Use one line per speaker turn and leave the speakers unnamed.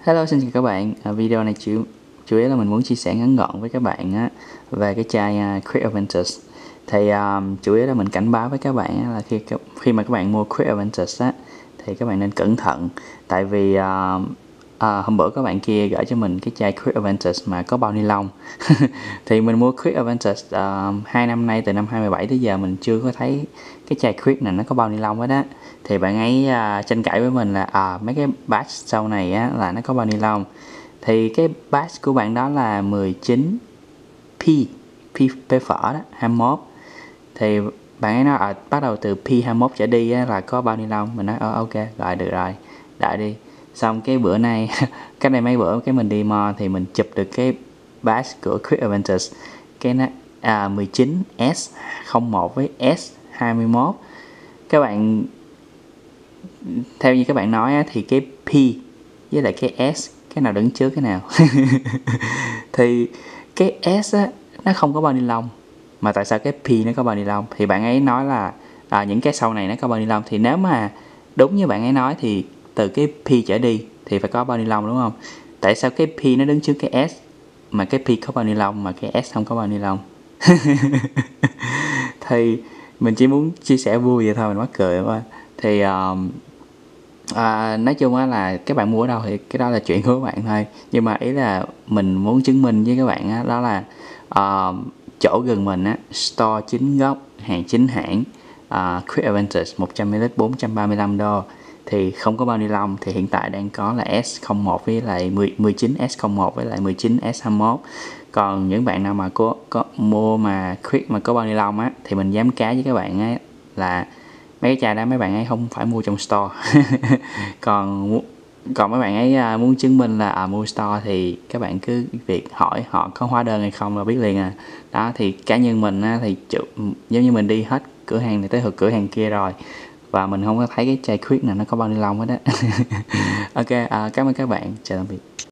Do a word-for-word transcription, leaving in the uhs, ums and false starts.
Hello, xin chào các bạn. À, video này chủ chủ yếu là mình muốn chia sẻ ngắn gọn với các bạn á, về cái chai uh, Creek Aventus. Thì um, chủ yếu là mình cảnh báo với các bạn á, là khi khi mà các bạn mua Creek Aventus á, thì các bạn nên cẩn thận. Tại vì uh, uh, hôm bữa các bạn kia gửi cho mình cái chai Creek Aventus mà có bao ni lông. Thì mình mua Creek Aventus uh, hai năm nay, từ năm hai mươi bảy tới giờ mình chưa có thấy cái chai Creek này nó có bao ni lông hết á. Thì bạn ấy uh, tranh cãi với mình là à, mấy cái batch sau này á là nó có bao ni lông. Thì cái batch của bạn đó là mười chín P P P phở đó, hai mươi mốt. Thì bạn ấy nói à, bắt đầu từ P hai mươi mốt trở đi á, là có bao ni lông. Mình nói ờ, ok rồi, được rồi, đợi đi. Xong cái bữa nay cách đây mấy bữa cái mình đi mò thì mình chụp được cái batch của Creek Aventus, cái nó à, mười chín S không một với S hai mươi mốt. Các bạn theo như các bạn nói á, thì cái P với lại cái S, cái nào đứng trước cái nào? Thì cái S á, nó không có bao ni lông, mà tại sao cái P nó có bao ni lông? Thì bạn ấy nói là à, những cái sau này nó có bao ni lông. Thì nếu mà đúng như bạn ấy nói thì từ cái P trở đi thì phải có bao ni lông, đúng không? Tại sao cái P nó đứng trước cái S mà cái P có bao ni lông mà cái S không có bao ni lông? Thì mình chỉ muốn chia sẻ vui vậy thôi, mình mắc cười quá. Thì um, à, nói chung á là các bạn mua ở đâu thì cái đó là chuyện của các bạn thôi, nhưng mà ý là mình muốn chứng minh với các bạn á, đó là uh, chỗ gần mình á, store chính gốc, hàng chính hãng, uh, Creek Aventus một trăm mi li lít bốn trăm ba mươi lăm đô thì không có bao ni lông. Thì hiện tại đang có là S không một với lại mười chín S không một với lại mười chín S hai mươi mốt. Còn những bạn nào mà có, có mua mà Creek mà có bao ni lông á, thì mình dám cá với các bạn á là mấy cái chai đó mấy bạn ấy không phải mua trong store. còn còn mấy bạn ấy muốn chứng minh là à, mua store thì các bạn cứ việc hỏi họ có hóa đơn hay không là biết liền à. Đó, thì cá nhân mình á, thì chủ, giống như mình đi hết cửa hàng này tới cửa hàng kia rồi và mình không có thấy cái chai Creek nào nó có bao ni lông hết á. Ok, à, cảm ơn các bạn, chào tạm biệt.